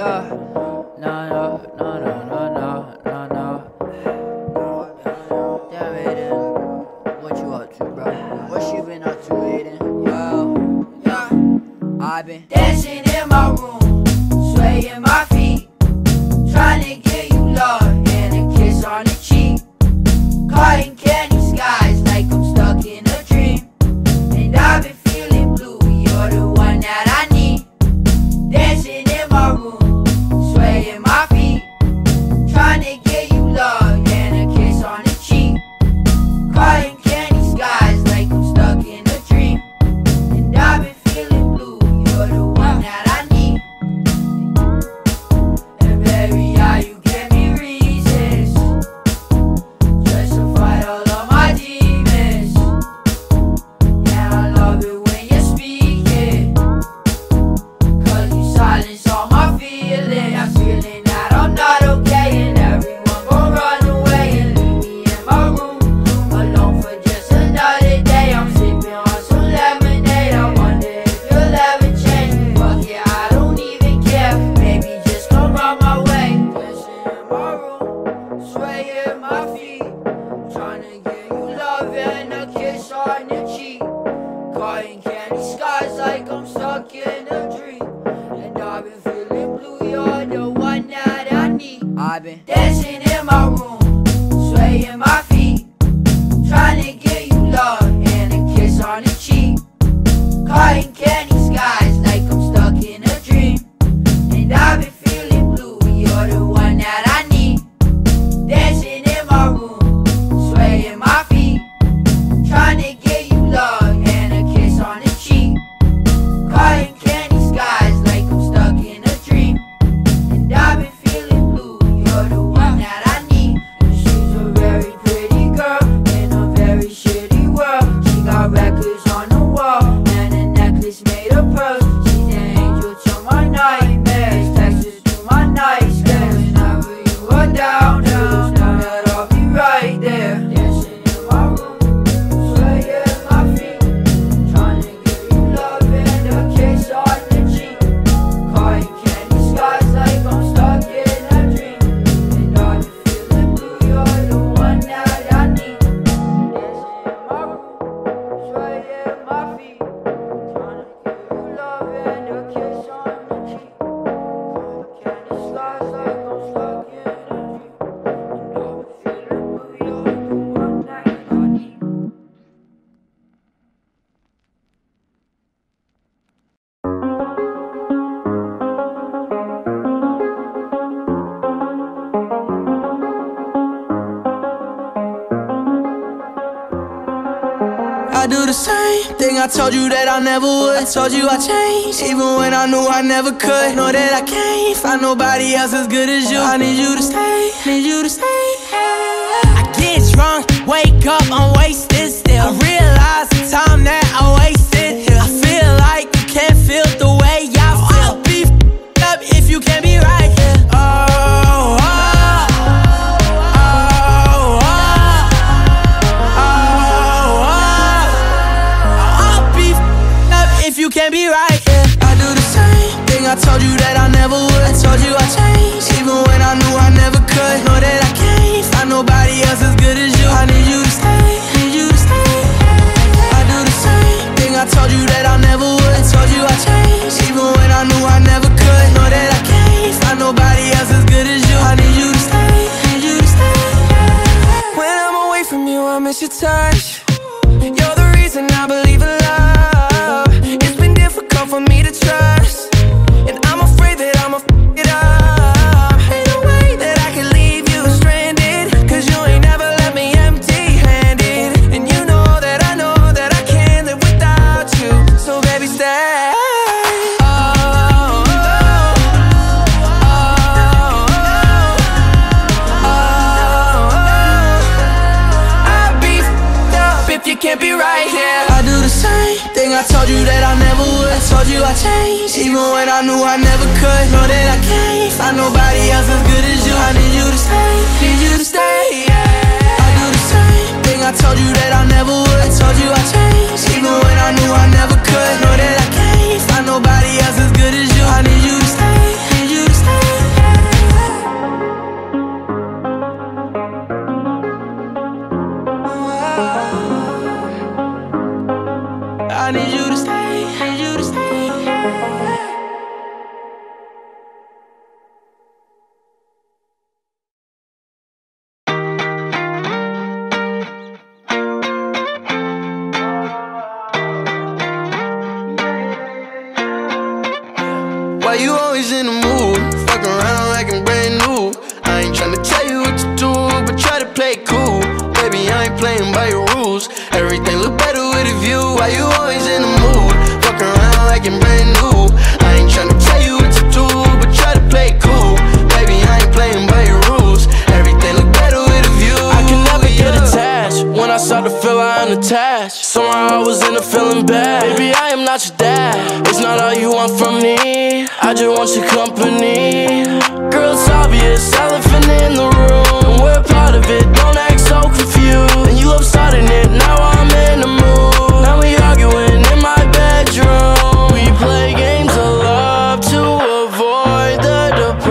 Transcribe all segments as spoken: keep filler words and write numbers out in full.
yeah. No, no, no, no, no, no, no, no. Damn, Aiden, what you up to, bro? What you been up to, Aiden? Yo, yeah. I've been dancing in my room, swaying my feet, trying to get you love and a kiss on the cheek. Caught in candy skies like I'm stuck in a dream, and I've been feeling blue, you're the one that I need. Dancing in my room, swaying my feet, trying to get you love and a kiss on the cheek. Caught in candy skies like I'm stuck in a dream, and I've been feeling blue, you're the one that I need. And baby, how you give me reasons, justify all of my demons. Yeah, I love it when you speak it, cause you silence all my feelings. I'm feeling that I'm not okay, and everyone gon' run away and leave me in my room alone for just another day. I'm sipping on some lemonade, I wonder if you'll ever change. Fuck yeah, I don't even care, baby, just come round my way. Dancing in my room, swaying my feet, trying to get you love and a kiss on the cheek. Caught in candy skies like I'm stuck in a dream, and I've been feeling blue, you're the one that I need. I've been dancing in my room, swaying my feet, trying to get you love and a kiss on the cheek. Caught in candy skies like I'm stuck in a dream, and I've been feeling blue, you're the one that I need. Dancing in my room, swaying my feet, trying to get you love and a kiss on the cheek. Caught in candy skies like I'm stuck in a dream, and I've been feeling blue, you're the one that I need. And she's a very pretty girl in a very shitty world. She got records on the wall and a necklace made of pearls. She's an angel to my nightmares, texts to my nightmares. Whenever you are down, down, down, that I'll be right there. Dancing in my room, swaying my feet, trying to give you love and a kiss on the cheek. Caught in candy skies like I'm stuck in a dream, and I've been feeling blue, you're the one that I need. Dancing in my room, swaying my feet, trying to give you love and a kiss on the cheek. Caught in candy skies like I'm stuck in a dream, and I've been feeling blue, you're the one that I need. I do the same thing I told you that I never would. I told you I changed, even when I knew I never could. Know that I can't find nobody else as good as you. I need you to stay, need you to stay. I get drunk, wake up, I'm wasted still. I realize the time that I wasted here. I feel like you can't feel the way I feel. I'll be f***ed up if you can't be right here. Oh, oh, oh, oh, oh, oh. I'll be f***ed up if you can't be right here. I do the same thing I told you that I never would. I told you I changed, even when I knew I never could. Know that I can't find nobody else as good as you. I need you to stay, need you to stay. I do the same thing I told you that I never would. I told you I changed, even when I knew I never could. Know that I can't find nobody else as good as you. I need you to stay, need you to stay. When I'm away from you, I miss your touch. You're the reason I believe in love. It's been difficult for me to trust, and I'm afraid that I'ma f*** it up. Ain't no way that I can leave you stranded, cause you ain't never left me empty-handed. And you know that I know that I can't live without you. So baby, stay. Oh, oh, oh, oh, oh, oh. I'll be f***ed up if you can't be right here. I do the same thing I told you that I never would. I told you I changed, even when I knew I never could. Know that I can't find nobody else as good as you. I need you to stay, need you to stay, yeah. I do the same thing I told you that I never would. I told you I changed, even when I knew I never could. Know that I can't find nobody else as good as you. I need you to stay, need you to stay. Why you always in the mood? Fuck around like I'm brand new. I ain't tryna tell you what to do, but try to play it cool. Baby, I ain't playing by your rules. Everything look better with a view. Why you always in the mood? Fuck around like I'm brand new. I ain't tryna tell you what to do, but try to play it cool. Baby, I ain't playing by your rules. Everything look better with a view. I can never yeah. get attached. When I start to feel I'm unattached, somehow I was in a feeling bad. Baby, I am not your dad. It's not all you want from me. I just want your company. Girl, it's obvious, elephant in the room. We're part of it, don't act so confused. And you love starting it, now I'm in the mood. Now we arguing in my bedroom. We play games of love to avoid the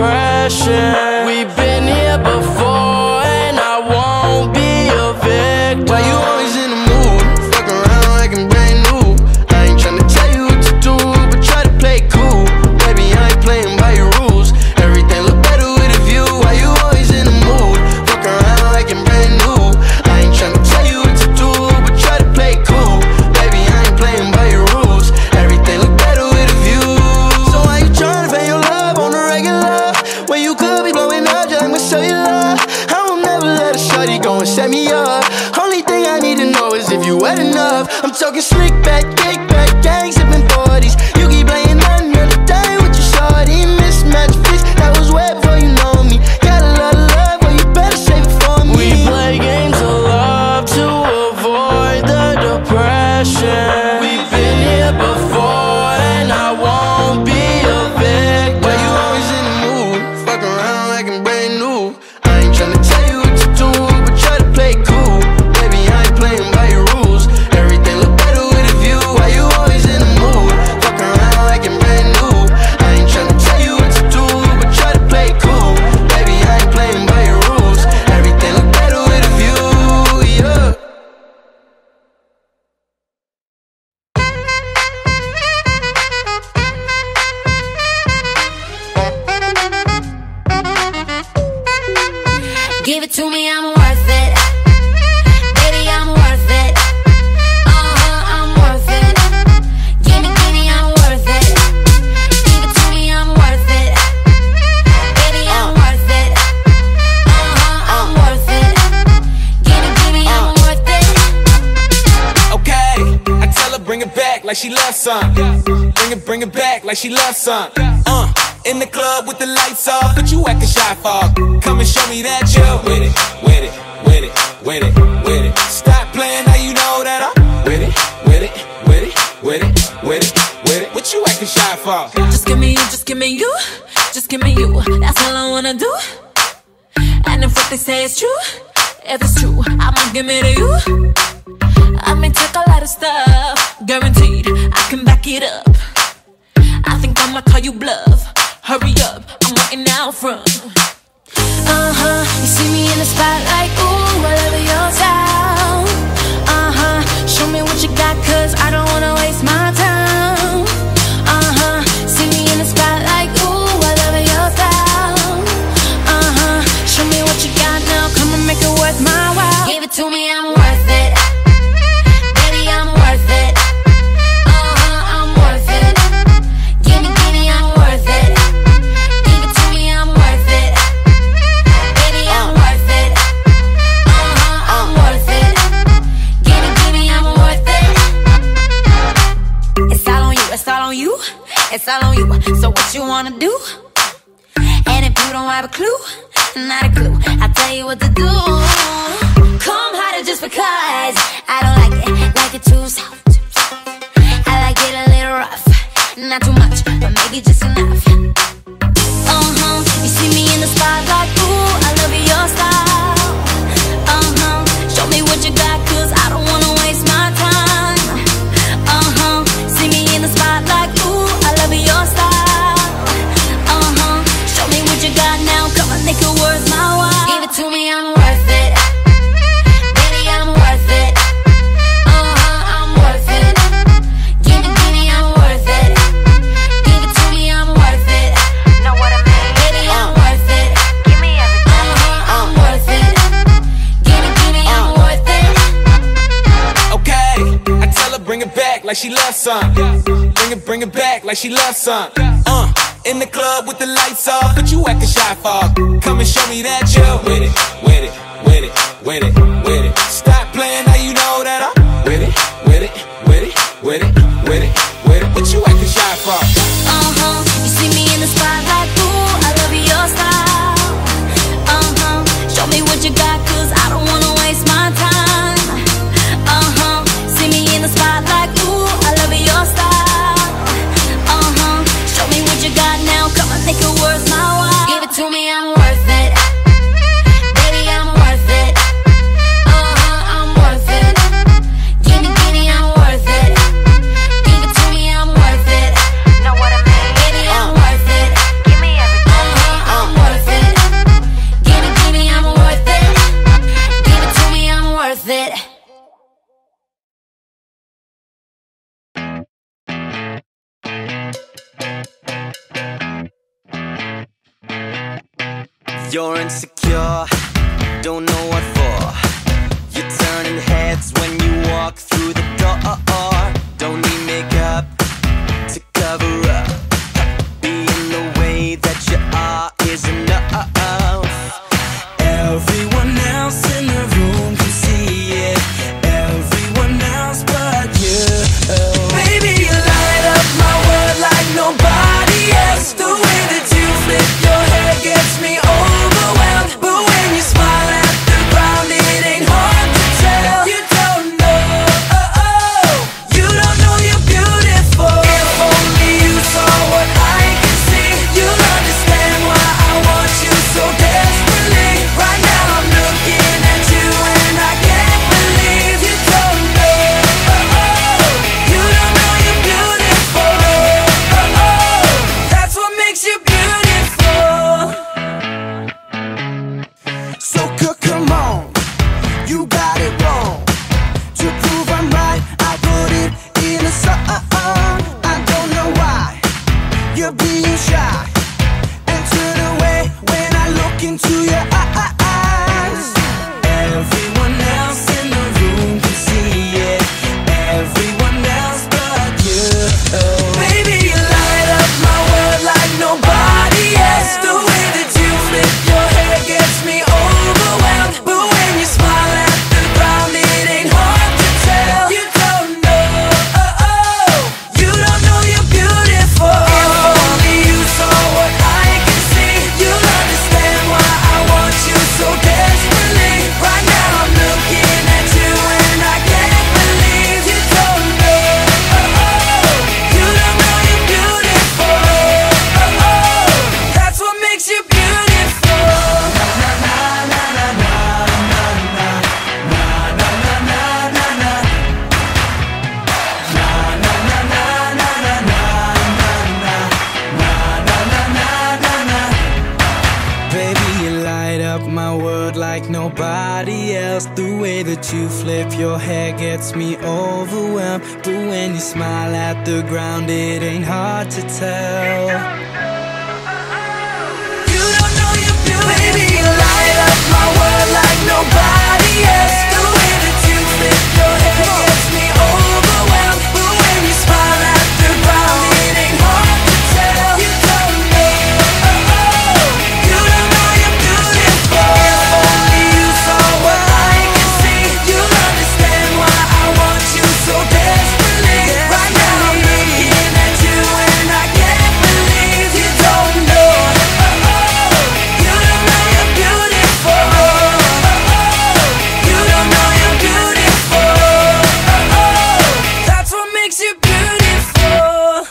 depression. We've been here before and I won't be a victim. Why you always in the mood? Fuck around like I'm brand new. I ain't tryna tell you what to do, but try to play it cool. Baby, I ain't playing by your rules. Everything look better with a view. Why you always in the mood? Fuck around like I'm brand new. I ain't tryna tell you what to do, but try to play it cool. Baby, I ain't playing by your rules. Everything look better with a view. So why you tryna pay your love on the regular when you could be blowing up just like my cellular? I will never let a shawty go and set me up. Only thing I need to know is if you wet enough. I'm talking slick back, kick back, gang sipping forties. You keep playing another day with your shawty. Mismatch fix, that was way before you know me. Got a lot of love, well you better save it for me. We play games of love to avoid the depression. We've been here before and I won't be a victim. Why you always in the mood? Fuck around like I'm brand new. I ain't tryna tell you what to do, but try to play it cool. Baby, I ain't playing by your rules. Everything look better with a view. Why you always in the mood? Fuck around like I'm brand new. I ain't tryna tell you what to do, but try to play it cool. Baby, I ain't playing by your rules. Everything look better with a view, yeah. Give it to me, I'm worth it. Baby, I'm worth it. Uh-huh, I'm worth it. Give me, give me, I'm worth it. Give it to me, I'm worth it. Baby, I'm worth it. Uh-huh, I'm worth it. Give me, give me, I'm worth it. Okay, I tell her bring it back like she loves some. Bring it, bring it back like she loves some. Uh, in the club with the lights off, but you acting shy for. Come and show me that you're with it, with it, with it, with it, with it. Stop playing, now you know that I'm with it, with it, with it, with it, with it, with it. What you acting shy for? Just give me you, just give me you. Just give me you, that's all I wanna do. And if what they say is true, if it's true, I'ma give it to you. I may take a lot of stuff, guaranteed I can back it up. I think I'ma call you bluff. Hurry up, I'm waiting out front. Uh-huh, you see me in the spotlight, ooh, I love your style. Uh-huh, show me what you got, cause I don't wanna waste my time. Uh-huh, see me in the spotlight, ooh, I love your style. Uh-huh, show me what you got now, come and make it worth my while. Give it to me, I'm worth it. Baby, I'm worth it. Uh-huh, I'm worth it. Give me, give me, I'm worth it. Give it to me, I'm worth it. Baby, I'm worth it. Uh-huh, I'm worth it. Give me, give me, I'm worth it. It's all on you, it's all on you. It's all on you, so what you wanna do? And if you don't have a clue, not a clue, I'll tell you what to do. Come harder just because I don't like it, like it too soft. I like it a little rough, not too much, but maybe just enough. Uh-huh, you see me in the spotlight, ooh, I love your style. Uh-huh, show me what you got, cause I don't wanna waste my time. Uh-huh, see me in the spotlight, ooh, I love your style. Uh-huh, show me what you got now, come on, make it worth my while. Give it to me, I'm worth it. Baby, I'm worth it. Uh-huh, I'm worth it. Give me, give me, I'm worth it. Give it to me, I'm worth it. Know what I mean? Baby, I'm worth it. Give me everything. Uh-huh, I'm worth it. Give me, give me, I'm worth it. Okay, I tell her bring it back like she loves some. Bring it, bring it back like she loves some. Uh, in the club with the lights off, but you acting shy for. Come and show me that you're with it, with it, with it, with it, with it. Stop playing, now you know that I'm with it, with it, with it, with it, with it, with it. What you acting shy for? Uh-huh, you see me in the spotlight, ooh, I love your style. Uh-huh, show me what you got, cause I don't wanna waste my time. Uh-huh, see me in the spotlight, ooh, I love your style. Uh-huh, show me what you got now, come and make it worth my while. Give it to me, I'm worth it. Baby, I'm worth it. Uh-huh, I'm worth it. Give me, give me, I'm worth it. Give it to me, I'm worth it. Know what I mean? Baby, I'm worth it. Give me everything. Uh-huh, I'm worth it. Give me, give me, I'm worth it. Give it to me, I'm worth it. You're insecure, don't know what for. You're turning heads when you walk through the door. Don't need makeup to cover up. Being the way that you are is enough. Everyone else in the room can see it. Everyone else but you. Baby, you light up my world like nobody else. The way that you flip your hair gets me overwhelmed. But when you smile at the ground, it ain't hard to tell. You don't know, oh, oh. You don't know you're beautiful. If only you saw what I can see, you'll understand why I want you so desperately. Right now I'm looking at you and I can't believe you don't know, oh, oh. You don't know you're beautiful, oh, oh. That's what makes you beautiful. So c- come on, you got it wrong. To prove I'm right, I put it in a song. I don't know why you're being shy and turn away when I look into your eyes. Everyone else in the room can see it. Everyone else but you. Baby, you light up my world like nobody else. The way that you flip your hair gets me overwhelmed. But when you smile at the ground, it ain't hard to tell. You don't know, oh, oh. You don't know you're beautiful. If only you saw what I can see, you'll understand why I want you so desperately. Right now I'm looking at you and I can't believe you don't know, oh, oh. You don't know you're beautiful, oh, oh. That's what makes you beautiful. Na na na na na na na na na na na na na. Na na na na na na na na na na na na. Baby, you light up my world like nobody else. The way that you flip your hair gets me overwhelmed. But when you smile at the ground, it ain't hard to tell. You don't know you're beautiful. Baby, you light up my world like nobody else. The way that you flip your hair gets me overwhelmed. But when you smile at the ground, it ain't hard to tell. You don't know, oh, oh. You don't know you're beautiful. If only you saw what I can see, you'll understand why I want you so desperately. Right now I'm looking at you and I can't believe you don't know, oh, oh. You don't know you're beautiful, oh, oh. You don't know you're beautiful, oh, oh. That's what makes you beautiful.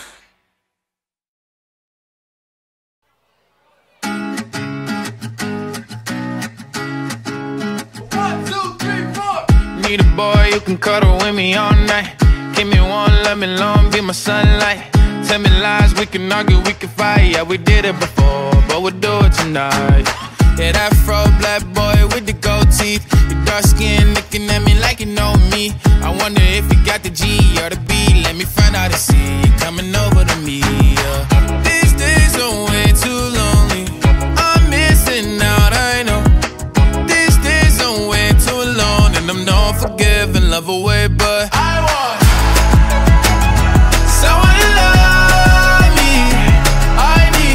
Need a boy who can cuddle with me all night. Give me one, let me long, be my sunlight. Tell me lies, we can argue, we can fight. Yeah, we did it before, but we'll do it tonight. Yeah, that fro black boy with the gold teeth. Your dark skin looking at me like you know me. I wonder if you got the G or the B. Let me find out and see you coming over to me. Yeah. These days are way too lonely. I'm missing out, I know. These days are way too alone, and I'm not forgiving, love away, but I want someone to love me. I need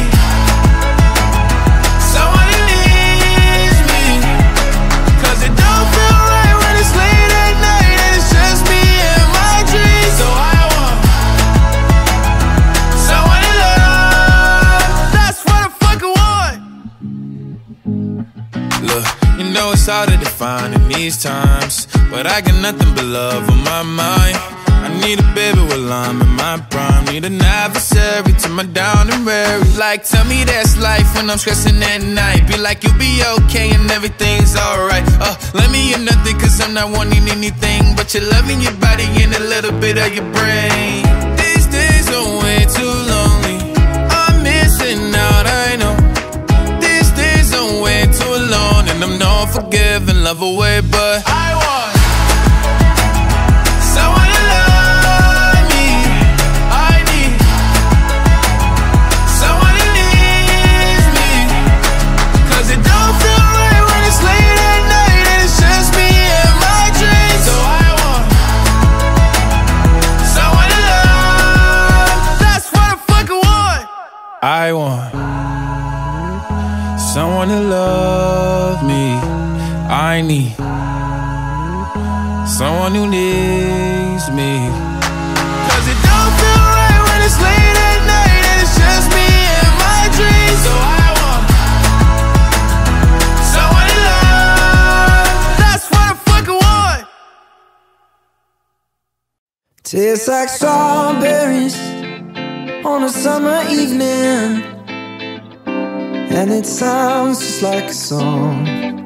it's hard to define in these times, but I got nothing but love on my mind. I need a baby while I'm in my prime. Need an adversary to my down and weary. Like, tell me that's life when I'm stressing at night. Be like, you'll be okay and everything's alright. Uh, let me in nothing cause I'm not wanting anything but your love in your body and a little bit of your brain. These days are way too lonely. I'm missing out, I know. These days are way too alone, and I'm not forgiving, love away, but I want someone to love me. I need someone who needs me, cause it don't feel right when it's late at night and it's just me and my dreams. So I want someone to love. That's what I fucking want. I want someone to love me. I need someone who needs me, cause it don't feel right when it's late at night and it's just me and my dreams. So I want someone to love. That's what I fucking want. Tastes like strawberries on a summer evening, and it sounds just like a song.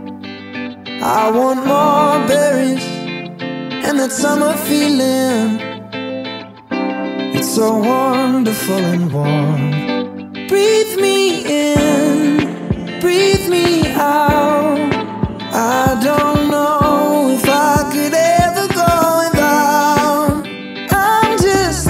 I want more berries and that summer feeling. It's so wonderful and warm. Breathe me in, breathe me out. I don't know if I could ever go without. I'm just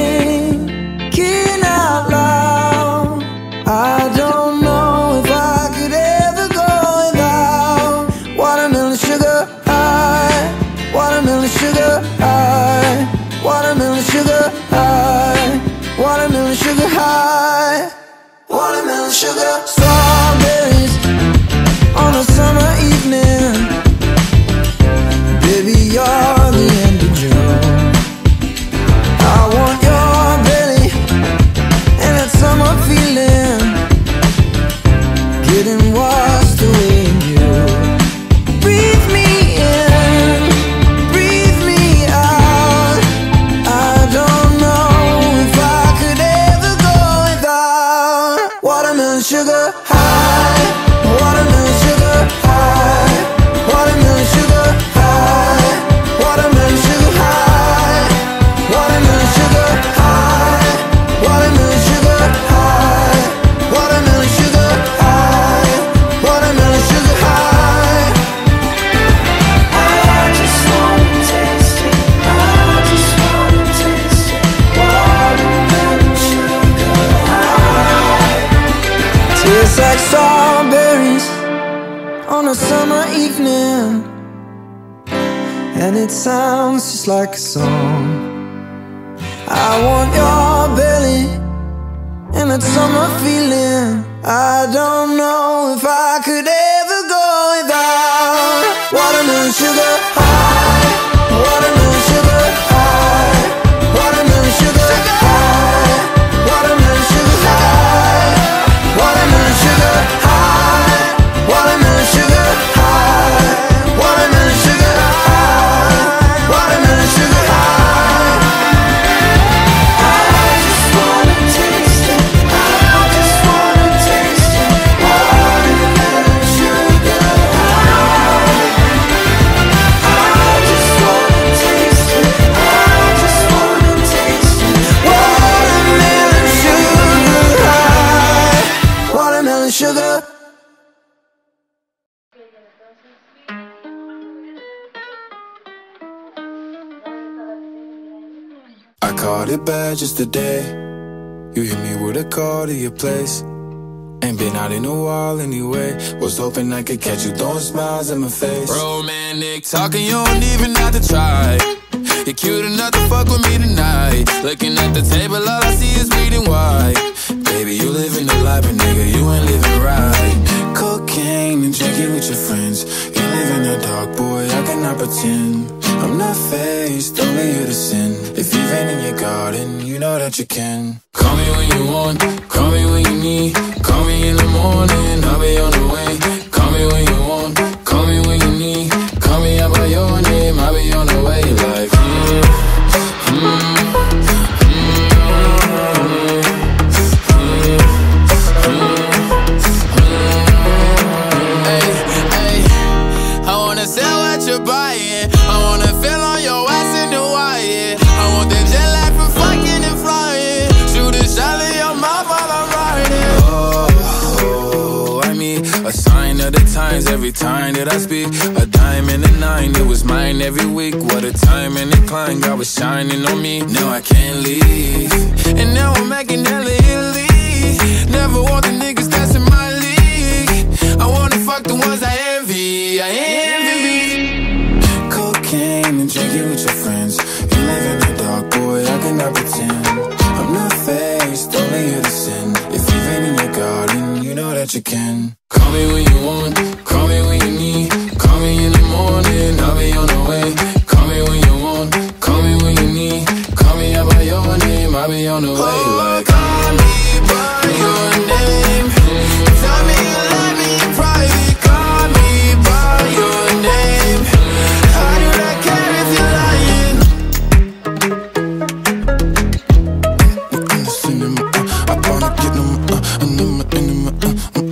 thinking out loud. I don't know if I could ever go without watermelon sugar high, watermelon sugar high, watermelon sugar high, watermelon sugar high, watermelon sugar. Strawberries on a summer evening. Baby, you're the end of June. I want your belly and that summer feeling, getting washed away in you. Breathe me in, breathe me out. I don't know if I could ever go without watermelon sugar high, watermelon sugar high, watermelon sugar high, watermelon sugar high, watermelon sugar high, watermelon sugar high, watermelon sugar high, watermelon sugar high. I just wanna taste it, I just wanna taste it, watermelon sugar high. Tastes like strawberries on a summer evening, and it sounds just like a song. I want your belly and that summer feeling. I don't know if I could ever go without watermelon sugar high, watermelon sugar high, watermelon sugar high, watermelon sugar high, watermelon sugar high, watermelon sugar high, watermelon sugar high, watermelon sugar high. I just wanna taste it, I just wanna taste it, watermelon sugar high. I just wanna taste it, I just wanna taste it, watermelon sugar high, watermelon sugar. I caught it bad just today. You hit me with a call to your place. Ain't been out in a while anyway. Was hoping I could catch you throwing smiles in my face. Romantic talking, you don't even have to try. You're cute enough to fuck with me tonight. Looking at the table, all I see is bleeding white. Baby, you living the life, but nigga, you ain't living right. Cocaine and drinking with your friends. You live in the dark, boy, I cannot pretend. I'm not faced, only you to sin. If you've been in your garden, you know that you can. Call me when you want, call me when you need. Call me in the morning, I'll be on the way. Call me when you want, call me when of the times, every time that I speak, a dime and a nine, it was mine every week. What a time and a climb, God was shining on me. Now I can't leave, and now I'm making hella Italy. Never want the niggas that's in my league. I wanna fuck the ones I envy, I envy. Cocaine and drinking with your friends. You live in the dark, boy, I cannot pretend. I'm not faced, only here to sin. If you've been in your garden, you know that you can. Call me when you want, call me when you need. Call me in the morning, I'll be on the way. Call me when you want, call me when you need. Call me out by your name, I'll be on the way. Like, call me by your name. Tell me you love me in private. Call me by your name. How do I care if you're lying? I wanna get them, uh, and them, and them, uh,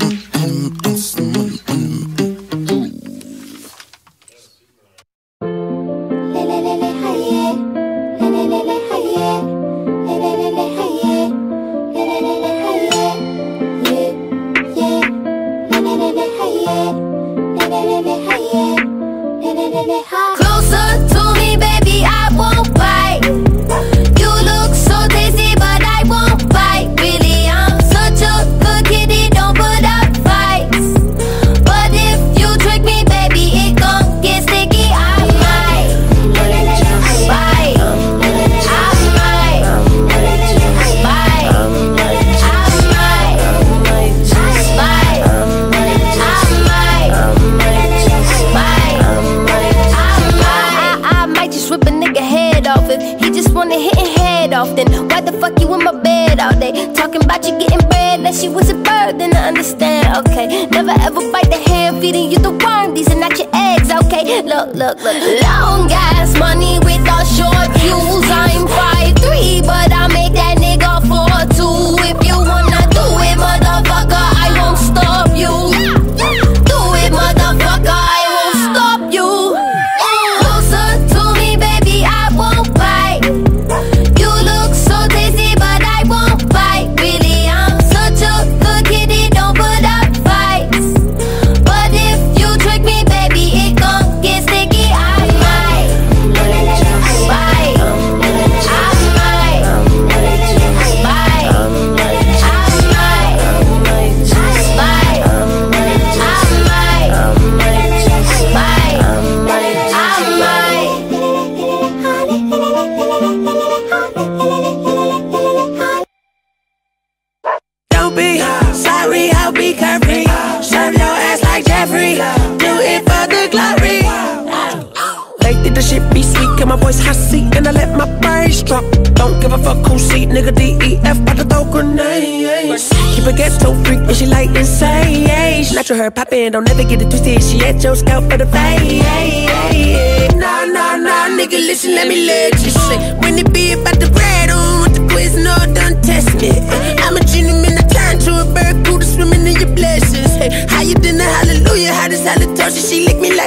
Closer to me, baby, I won't bite. You look so tasty, but I won't bite. Really, I'm such a good kitty, don't put up fights. But if you trick me, baby, it gon' get sticky. I might bite. I might bite. I might bite. I might just rip a nigga head off if he just wanna hit his head off. Then why the fuck you in my bed all day? Talking about you getting bread like she was a bird, then I understand, okay. Never ever bite the hand feeding you the worm. These are not your eggs, okay. Look, look, look. Long ass money with all short fuse. I'm five three, but I make that nigga four two. If you wanna do it, motherfucker, I won't stop you. Do it, motherfucker, I won't stop you. Closer to me, baby, I won't bite. You look so tasty, but I won't bite. Really, I'm such a good kitty, don't put up fights. But if you trick me, baby, it gon' get sticky. I might bite. I might bite. I might bite. Don't be sorry, I'll be carefree. Serve your ass like Jeffrey. Do it for the glory. Lately the shit be sweet, get my voice hot seat, and I let my brains drop. Don't give a fuck who seat, nigga. D E F about to throw grenades. Keep a ghetto freak and she like insane. Natural her poppin', don't ever get it twisted. She at your scalp for the fade. Nah, nah, nah, nigga, listen, let me let you say. When it be about the bread on with the quiz, no, don't test me. I'm a gentleman, I turn to a bird, cool to swimming in your blessings. Hey, how you done the hallelujah, how this halitosis, she lick me like.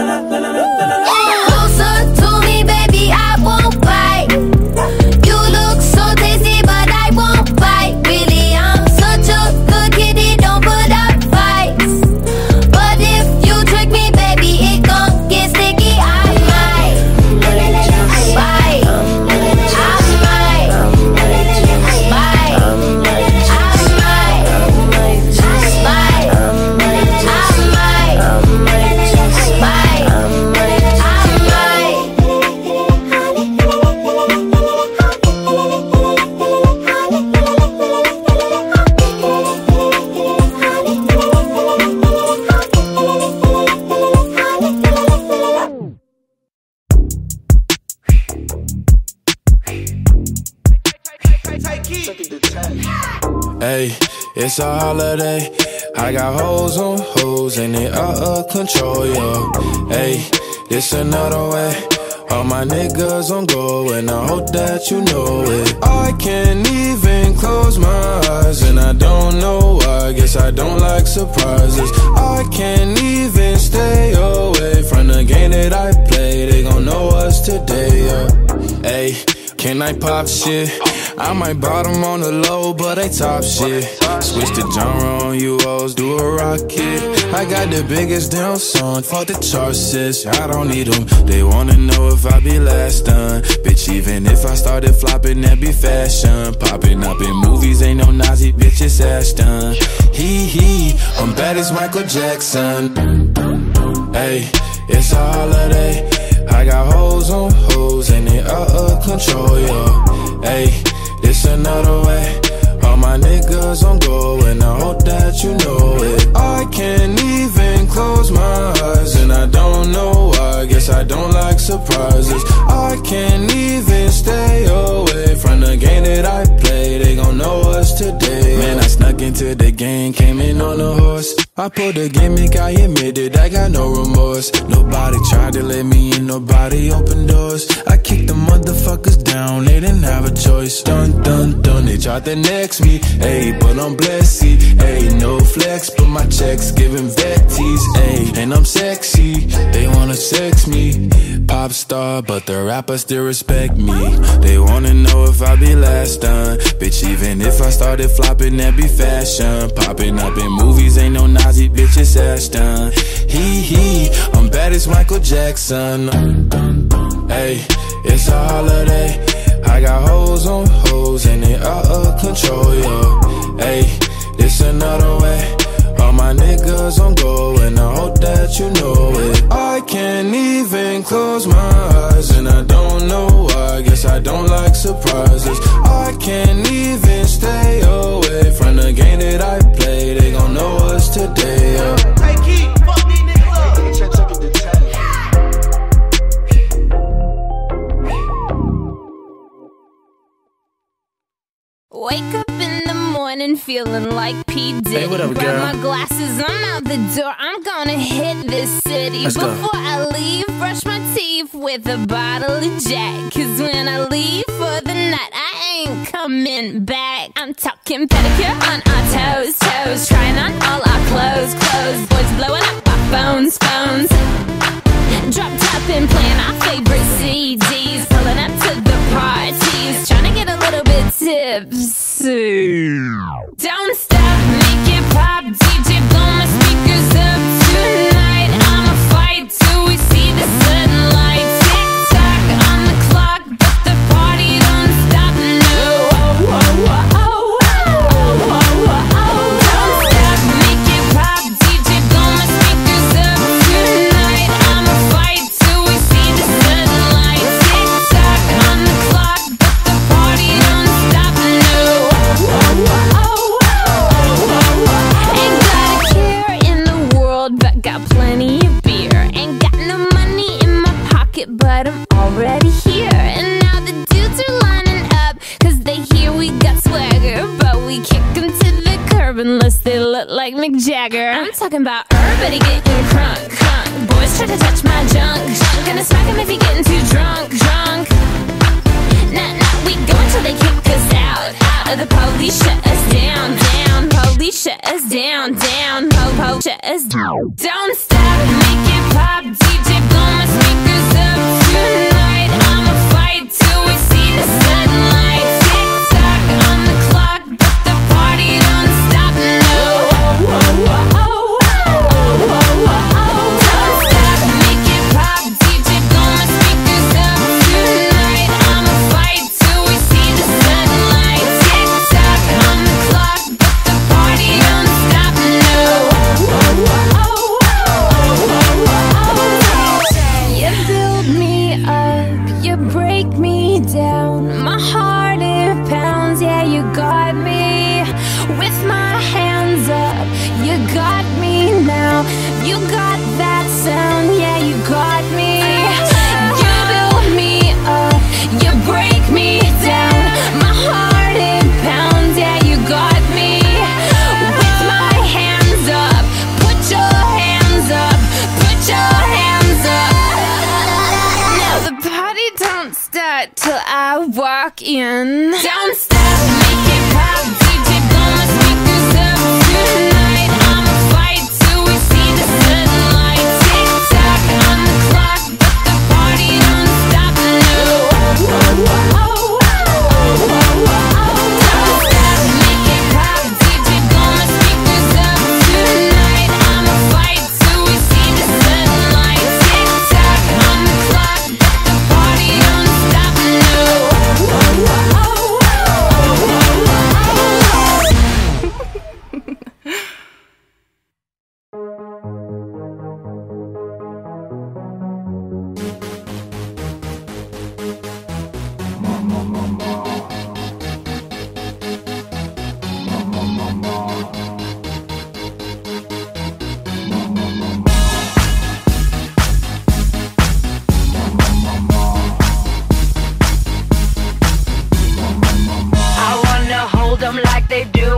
Closer to me, baby, I won't bite. You look so tasty, but I won't bite. Really, I'm such a good kitty, don't put up fights. But if you trick me, baby, it gon' get sticky. I might bite. I might bite. I might bite. I might bite. Hey, it's a holiday. I got hoes on hoes and they out of control, yo. Hey, it's another way. All my niggas on go and I hope that you know it. I can't even close my eyes and I don't know why. Guess I don't like surprises. I can't even stay away from the game that I play. They gon' know us today, yeah. Hey, Can I pop shit? I might bottom on the low, but they top shit. Switch the genre on you hoes, do a rocket. I got the biggest damn song, fuck the charts, sis. I don't need them. They wanna know if I be last done. Bitch, even if I started flopping, that be fashion. Popping up in movies, ain't no Nazi bitch, it's Ashton. Hee hee, I'm bad as Michael Jackson. Hey, it's a holiday. I got hoes on hoes and they out of control, yo. Hey, this another way. All my niggas on go and I hope that you know it. I can't even close my eyes and I don't know why. Guess I don't like surprises. I can't even stay away from the game that I play. They gon' know us today. Man, I snuck into the game, came in on a horse. I pulled the gimmick, I admitted I got no remorse. Nobody tried to let me in, nobody opened doors. I kicked the motherfuckers down, they didn't have a choice. Dun dun dun, they tried to next me, ayy, but I'm blessed, ayy, no flex, but my checks giving vetties, ayy, and I'm sexy, they wanna sex me. Pop star, but the rappers still respect me. They wanna know if I be last done. Bitch, even if I started flopping, that be fashion. Popping up in movies, ain't no Nazi bitch, it's Ashton. Hee hee, I'm bad as Michael Jackson. Hey, it's a holiday. I got hoes on hoes and they out of control, yo. Hey, this another way. All my niggas on go and I hope that you know it. I can't even close my eyes and I don't know why. Guess I don't like surprises. I can't even stay away from the game that I play. They gon' know us today, yeah. Hey, Keith, fuck these niggas up. Wake up in the morning feeling like P. Diddy. Hey, what up, Grab girl? my glasses, I'm out the door. I'm gonna hit this city. Let's go. Before I leave, brush my teeth with a bottle of Jack. Cause when I leave for the night, I ain't coming back. I'm talking pedicure on our toes, toes. Trying on all our clothes, clothes. Boys blowing up our phones, phones. Drop top and playing our favorite C Ds. Pulling up to the parties, trying to get a little bit tipsy. Don't stop, make it pop, D J blow my speakers up tonight. I'ma fight till we see the sunlight. Tick tock on the clock, but the party don't stop, no. Oh, oh, oh, oh, oh, oh, oh, oh. Don't stop, make it pop, D J blow my speakers up tonight. I'ma fight till we see the sunlight. Tick tock on the clock, but the party don't stop, no. Oh, oh, oh, oh. Ain't got a care in the world, but got plenty of beer. Ain't got no money in my pocket, but I'm already here. And now the dudes are lining up, cause they hear we got swagger. But we kick them to the curb unless they look like Mick Jagger. I'm talking about everybody getting crunk, crunk. Boys try to touch my junk, junk. Gonna smack him if he getting too drunk, drunk. Nah, nah, we go until they kick us out, out. The police shut us down, down. Police shut us down, down. Po, po, shut us down. Don't stop, make it pop, D J blow my speakers up tonight. I'ma fight till we see the sunlight. Tick tock on the clock, but the party don't stop, no. Oh, oh, oh, oh, oh, oh, oh. Don't stop, make it pop, D J blow my speakers up tonight. I'ma fight till we see the sunlight. Tick tock on the clock, but the party don't stop, no. Oh, oh, oh, oh, oh, oh. You build me up, you break me down. My heart it pounds, yeah, you got me. With my hands up, you got me now. You got that sound, yeah, you got me. You build me up, you break me down. My heart it pounds, yeah, you got me. With my hands up, put your hands up, put your hands up. Now the party don't start till I walk in. Don't stop, make it pop, D J blow my speakers up tonight. I'ma fight till we see the sunlight. Tick tock on the clock, but the party don't stop, no. Oh, oh, oh,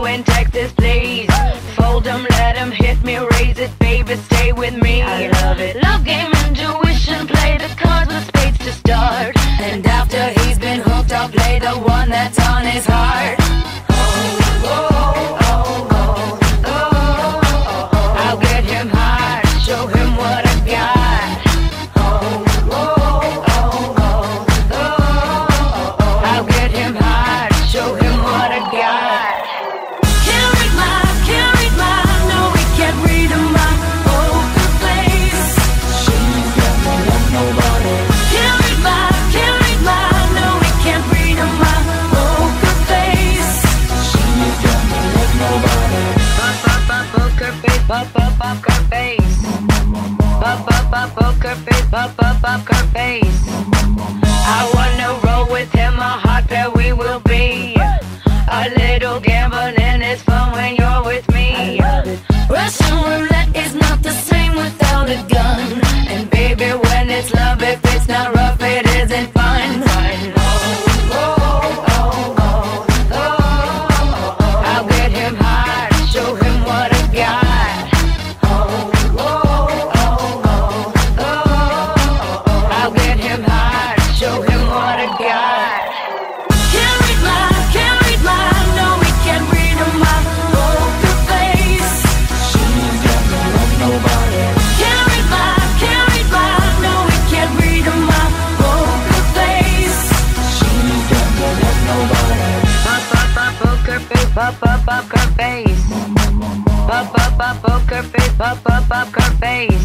you in Texas, please. Fold 'em, let 'em hit me, raise it, baby, stay with me. I love it. Love game, intuition, play the cards with spades to start. And after he's been hooked, I'll play the one that's on his heart. Oh, oh, oh, oh, oh, oh. I'll get him hard, show him what I got. Oh, oh, oh, oh, oh, oh. I'll get him hard, show him what I got. Can't read my, can't read my, no, we can't read my poker face. She's got no love, nobody. Can't read my, can't read my, no, we can't read my poker face. She's got no love, nobody. Pop, pop, pop, poker face, pop, pop, poker face. Pop, pop, pop, poker face, pop, pop, poker face. I wanna roll with him, a hot pair we will be. A little gambling is fun when you're with me. Russian roulette is not the same without a gun. And baby, when it's love, if it's not rough, it isn't fun. Oh, oh, oh, oh, oh, oh. I'll get him hard, show him what I got. Oh, oh, oh, oh, oh, oh. I'll get him hard, show him what I got. Can't read my, can't read my, no, we can't read my poker face. She's got no love, nobody. Can't read my, can't read my, no, we can't read my poker face. She's got no love, nobody. Pop, pop, pop, poker face, pop, pop, poker face. Pop, pop, pop, poker face, pop, pop, poker face.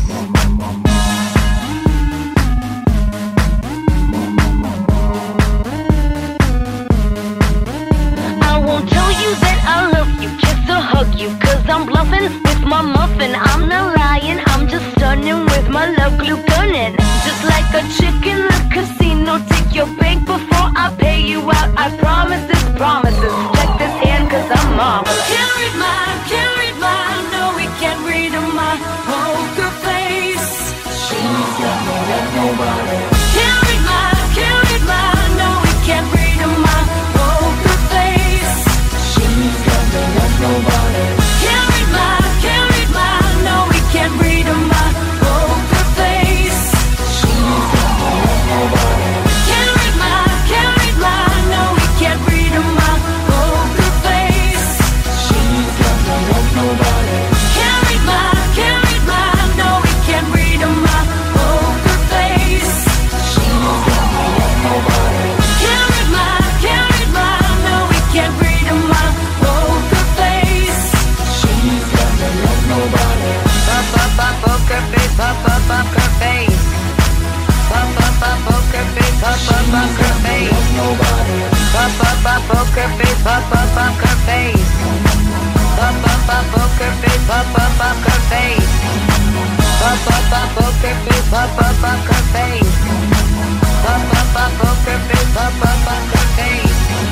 I won't tell you that I love you just to hug you, cause I'm bluffing with my muffin. I'm not lying, I'm just stunning with my love glue gunning. Just like a chick in the casino, take your bank before I pay you out. I promise this, promises. Check this hand cause I'm marvelous. Can't read my, can't read my, no, we can't read my poker face. She's got no love, nobody. Can't read my, can't read my, no, we can't read my poker face. She's got no love, nobody. Can't read my, can't read my, no, we can't read my poker face. She's got no love, nobody. Can't read my, can't read my, no, we can't read my poker face. She's got no love, nobody. Can't read my, can't read my, no, we can't read my poker face. She's got no love, nobody. Can't read my, can't read my, no, we can't read my poker face. She's got no love, nobody. Pop, pop, pop, poker face, pop, pop, poker face. Pop, pop, pop, poker face, pop, pop, poker face. Nobody. Pop, pop, pop, poker face, pop, pop, poker face. Pop, pop, pop, poker face, pop, pop, poker face. Pop, pop, pop, poker face, pop, pop, poker face. Pop, pop, pop, poker face, pop, pop, poker face.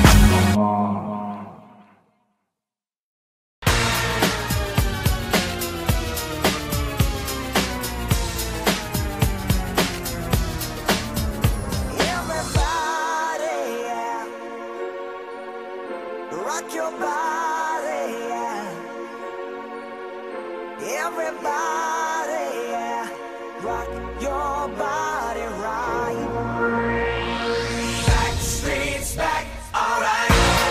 Everybody, yeah. Rock your body, yeah. Everybody, yeah. Rock your body right. Back streets back, alright.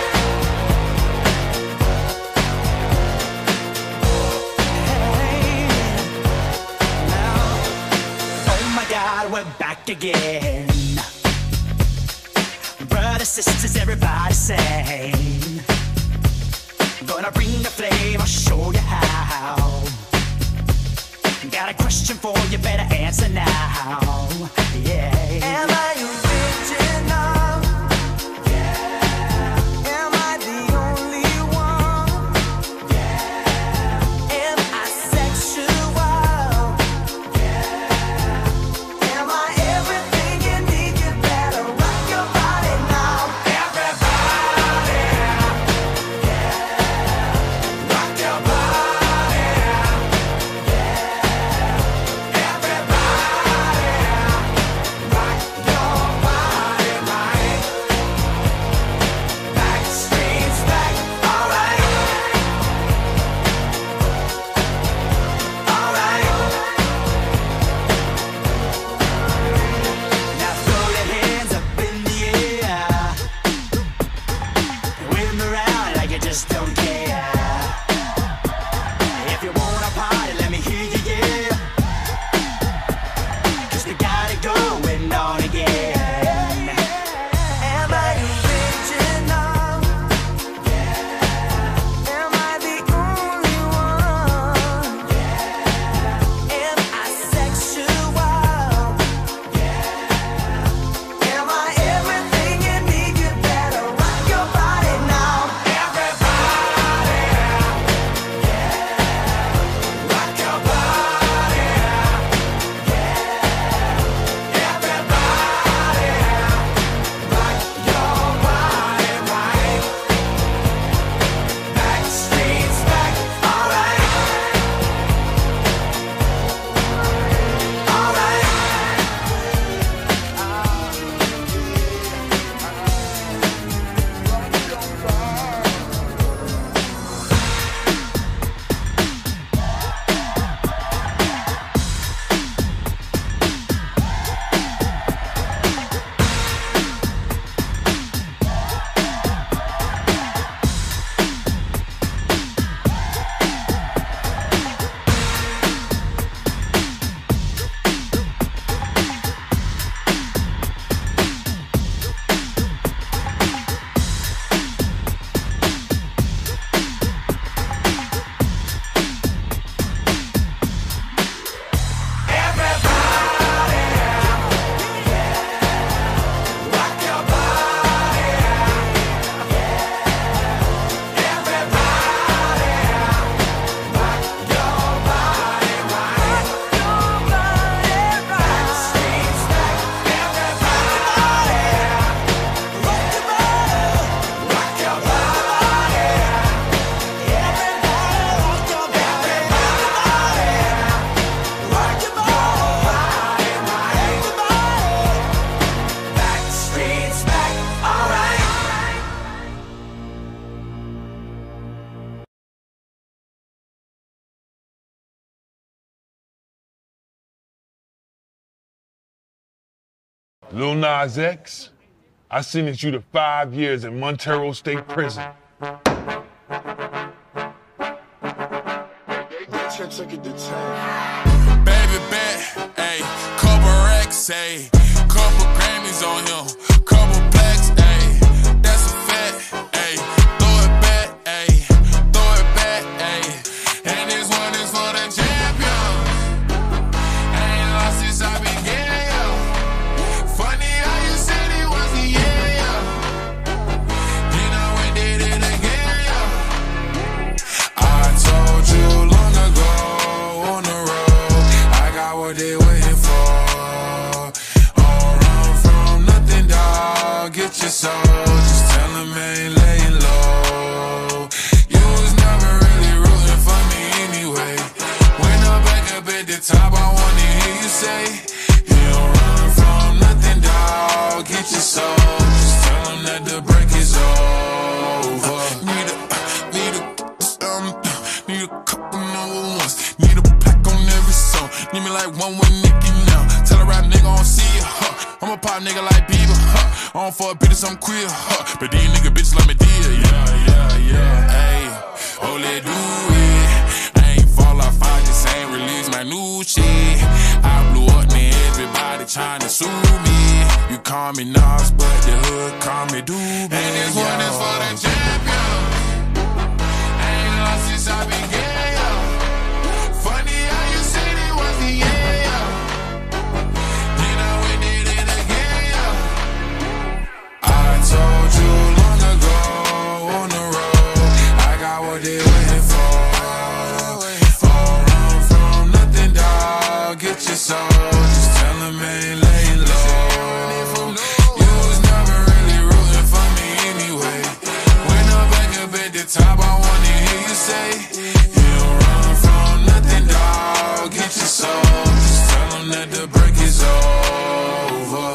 Hey, now, oh my God, we're back again. Brothers, sisters, everybody sing. Gonna bring the flame, I'll show you how. Got a question for you, better answer now. Yeah. Am I original? Yeah. Am I the only one? Yeah. Am I sexual? Yeah. Am I everything you need? You better rock your body now. Everybody, yeah. Rock your body, yeah. Everybody, rock your Lil Nas X, I sentenced you to five years in Montero State Prison. Baby bet, ayy, couple racks, ayy, couple Grammys on him, couple blacks, ayy, that's a fact, ayy, throw it back, ayy, throw it back, ayy, and this one is for the champion. Ain't lost since I began, yo. Funny how you said it was the year, yo. You know we did it again, yo. I told you long ago on the road, I got what they waiting for. Don't run from nothing, dog. Get your soul, just tell them ain't laying low. You was never really rooting for me anyway. When I'm back up at the top, I wanna hear you say, you don't run from nothing, dog. Get your soul, just tell them that the break is over. Need a, need a, um, need a couple number ones. Need a plaque on every song. Need me like one with Nicky now. Tell a rap nigga I don't see it, huh? I'm a pop nigga like Bieber, huh? I don't fuck bitches, I'm queer, huh? But these nigga bitches like me dear, yeah, yeah, yeah. Ayy, oh, let do it. I ain't fall off, I just ain't release my new shit. I blew up, man, everybody tryna sue me. You call me Nas, but the hood call me Doobie. And this one is for the champion. Ain't lost since I began, yo. Funny how you said it was the year, yo. You know we did it again, yo. I told you long ago on the road, I got what they waiting for. Don't run from nothing, dog. Get your soul, just tell them ain't laying low. You was never really rooting for me anyway. When I'm back up at the top, I wanna hear you say, you don't run from nothing, dog. Get your soul, just tell them that the break is over.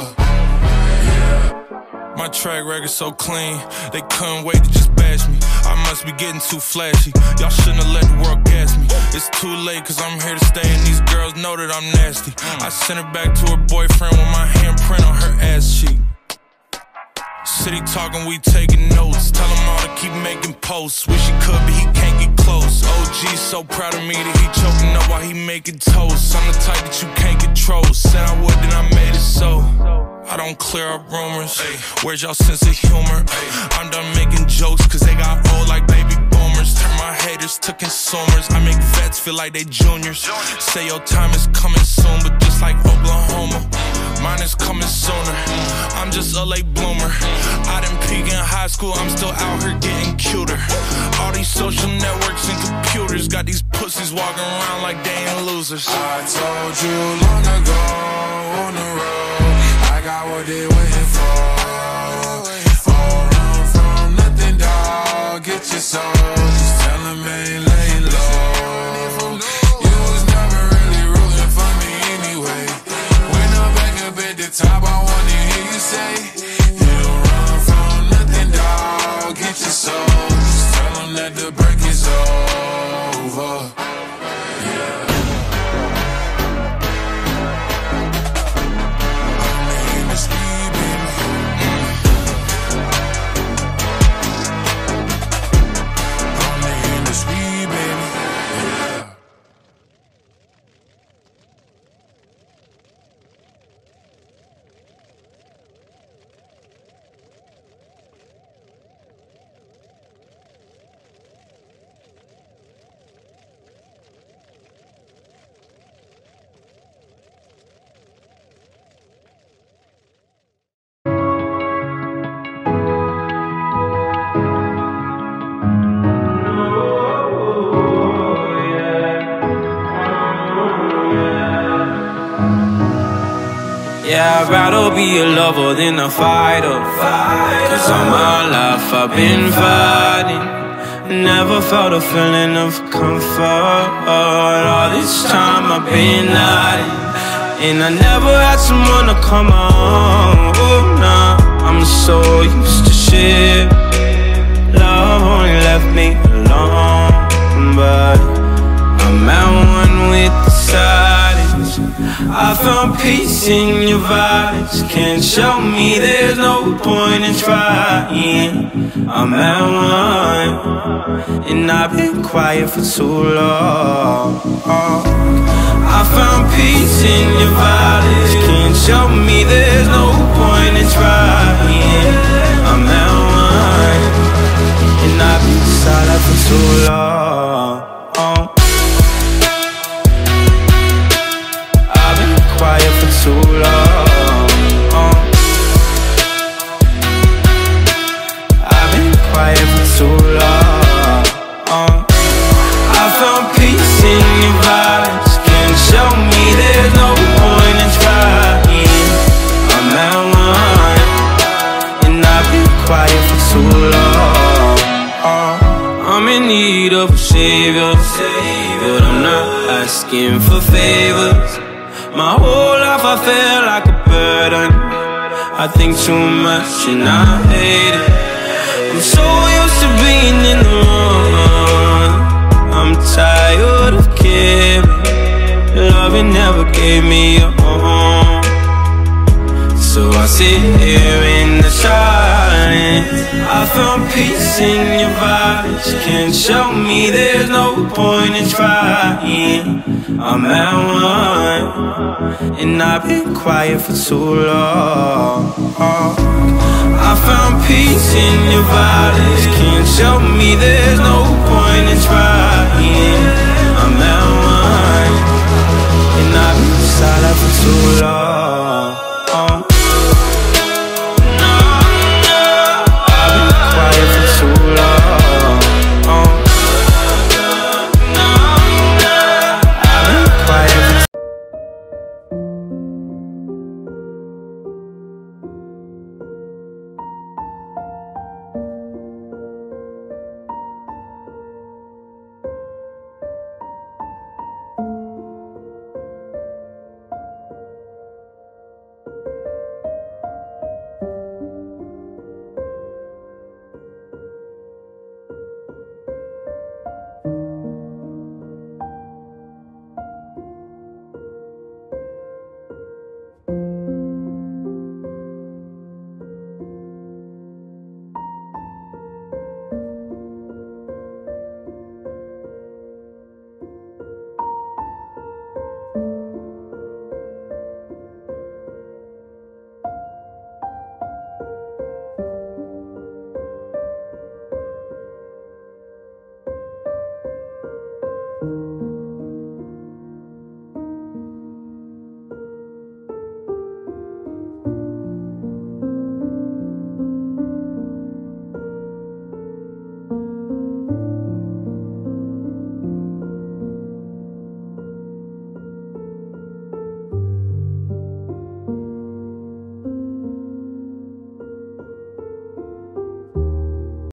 My track record so clean, they couldn't wait to just bash me. I must be getting too flashy. Y'all shouldn't have let the world gas me. It's too late cause I'm here to stay and these girls know that I'm nasty. I sent her back to her boyfriend with my handprint on her ass cheek. City talking, we taking notes. Tell him all to keep making posts. Wish he could, but he can't get close. O G so proud of me that he choking up while he making toast. I'm the type that you can't control. Said I would, then I made it so. I don't clear up rumors. Where's y'all sense of humor? I'm done making jokes cause they got old like baby boomers. Turn my haters to consumers. I make vets feel like they juniors. Say your time is coming soon, but just like Oklahoma, mine is coming sooner. I'm just a late bloomer. I didn't peak in high school, I'm still out here getting cuter. All these social networks and computers got these pussies walking around like they ain't losers. I told you long ago on the road, I got what they waiting for. Don't run from nothing, dog. Get your soul, just tell them ain't laying low. You was never really rooting for me anyway. When I'm back up at the top, I wanna hear you say, you don't run from nothing, dog. Get your soul, just tell them that the break is over. Yeah, I'd rather be a lover than a fighter. Cause all my life I've been fighting. Never felt a feeling of comfort. All this time I've been hiding, and I never had someone to come on. Oh, nah, I'm so used to shit. Love only left me alone, but I'm at one with the silence. I found peace in your vibes. Can't show me there's no point in trying. I'm at one, and I've been quiet for too long. I found peace in your vibes. Can't show me there's no point in trying. I'm at one, and I've been silent for too long. I've been quiet for too long. I've been quiet for too long. I found peace in your vibes. Can't show me there's no point in trying. I'm at one, and I've been quiet for too long. I'm in need of a savior, but I'm not asking for favors. My whole life I feel like a burden. I think too much and I hate it. I'm so used to being in the wrong. I'm tired of caring. Loving never gave me a home. So I sit here in the silence. I found peace in your vibes. Can't show me there's no point in trying. I'm at one, and I've been quiet for too long. I found peace in your vibes. Can't show me there's no